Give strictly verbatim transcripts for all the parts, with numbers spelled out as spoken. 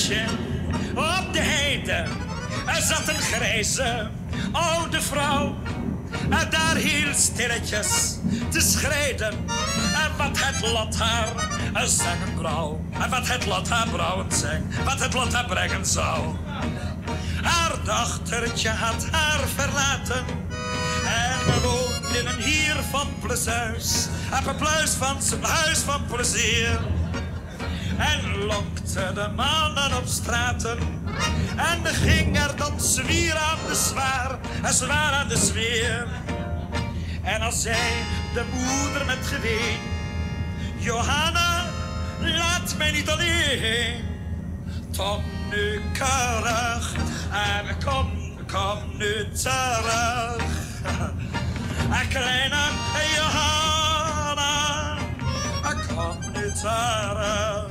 plaatsje op de heide. Er zat een grijze oude vrouw. En daar hield stilletjes te schreden. En wat het lot haar zeggen brouw. En wat het lot haar brouwen zijn. Wat het lot haar brengen zou. Haar dochtertje had haar verlaten. En we woonden in een hier van plezuis. Op een pluis van zijn huis van plezier. En lokte de mannen op straten. En ging er dan zwier aan de zwaar. En zwaar aan de sfeer. En als zei de moeder met geween: Johanna, laat mij niet alleen. Kom nu keurig en kom, kom nu terug. En kleine Johanna, kom nu terug.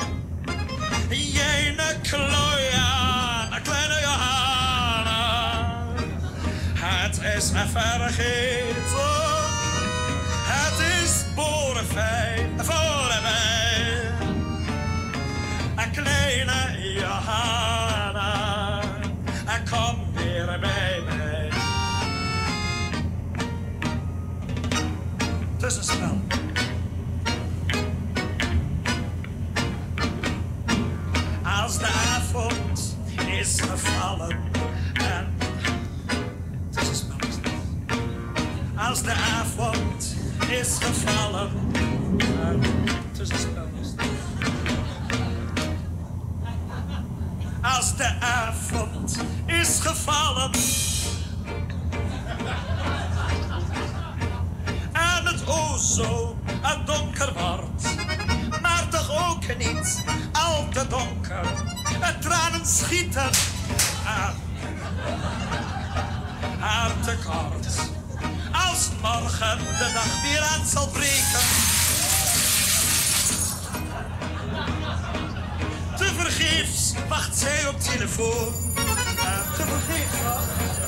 Jene klooien, kleine Johanna, het is vergeten, het is boerenfijn voor mij. Een kleine Johanna, kom weer bij mij. Het is een spel. Als de avond is gevallen en het is een spel. Als de avond is gevallen en het is een spel. Als de avond is gevallen en het o zo donker wordt, maar toch ook niet al te donker. Het tranen schieten aan haar tekort. Als morgen de dag weer aan zal breken, tevergeefs wacht zij op telefoon. Tevergeefs.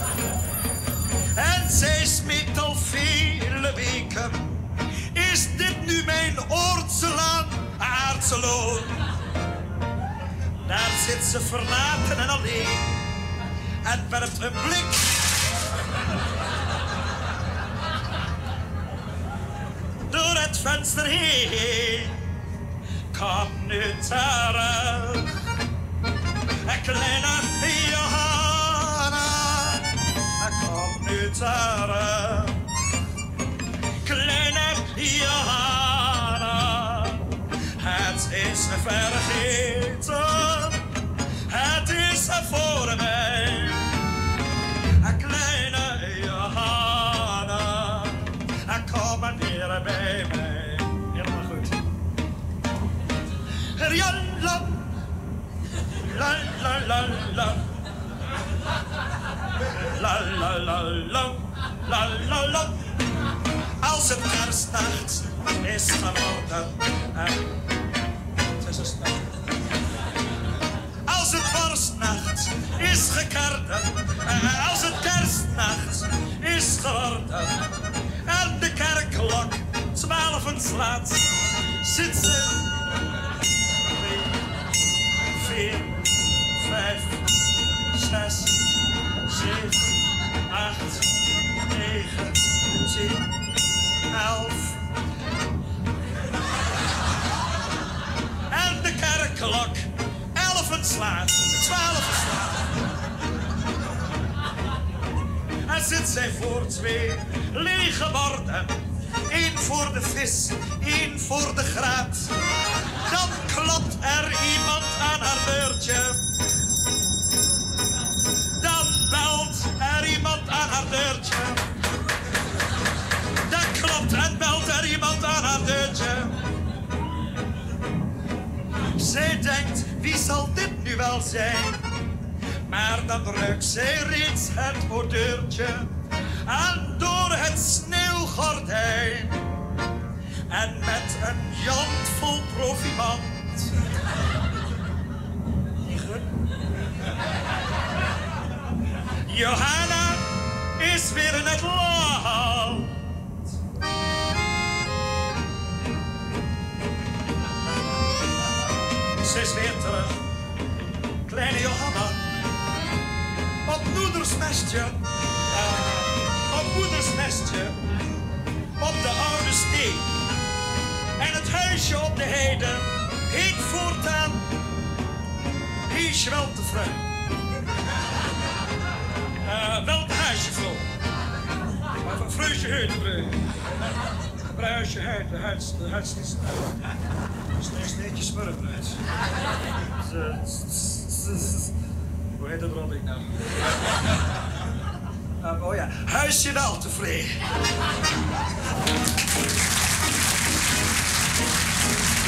En zij smeekt al vele weken: is dit nu mijn oordse laan, aardse loon? Daar zit ze verlaten en alleen en werpt een blik door het venster heen. Kom nu terug, kleine Johanna, kom nu terug, kleine Johanna, het is vergeten, het is voor mij. Kleine Johanna, kom maar weer bij mij. Helemaal goed. Rialla, la la la la, la la la la, la la la. Als het kerstnacht is geworden, het is een spel. Als het vorstnacht is gekarden, als het kerstnacht is geworden en de kerkklok twaalfen slaat, zit ze vier, vijf, zes, zeven, acht, negen, tien, elf. En de kerkklok elfen slaat, twaalfen slaat. En zit zij voor twee lege borden, één voor de vis, één voor de graat. Dan klopt er iemand aan haar deurtje. Dan belt er iemand aan haar deurtje. Dan klopt en belt er iemand aan haar deurtje. Zij denkt, wie zal dit nu wel zijn? Maar dan ruikt zij reeds het odeurtje aan door het sneeuwgordijn. En met een jant vol profiband. Johanna is weer in het land. Ze is weer terug kleine Johanna. Op moeders nestje, uh, op moeders nestje, op de oude steen. En het huisje op de heide heet voortaan Hees wel te vrij. Uh, welke huisjevrouw? Maar van vreusje heet de bruisje heet, de huid, de huid is een steentje smurfbruid. Hoe heet dat rond ik nou? Uh, oh ja, huisje wel tevreden.